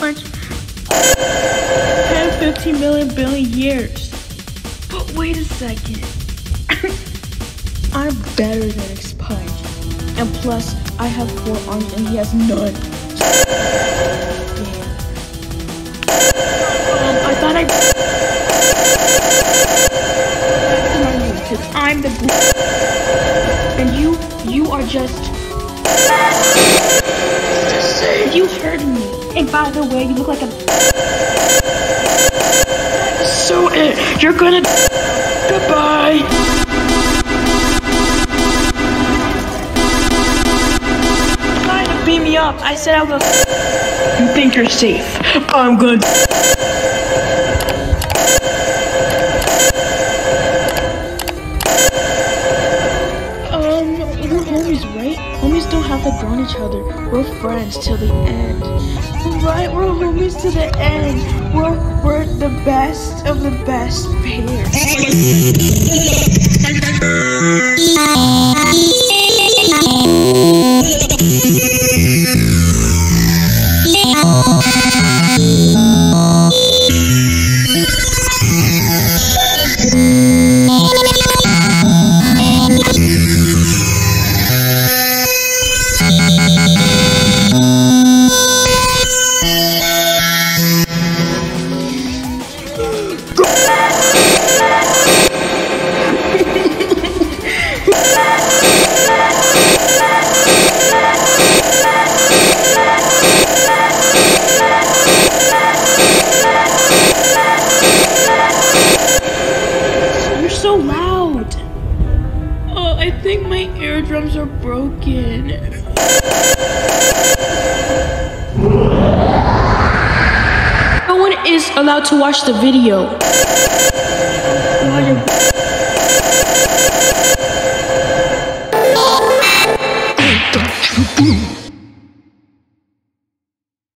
punch 10, 15 billion years. But wait a second. I'm better than Expunge. And plus, I have 4 arms and he has none. I thought because I'm the and you are just you heard me. And by the way, you look like a so you're gonna goodbye. Trying to beat me up. I said I was you think you're safe. I'm gonna we're homies, right? Homies don't have to grown each other. We're friends till the end. Right? We're homies to the end. We're the best of the best pairs. So loud. Oh, I think my eardrums are broken. No one is allowed to watch the video.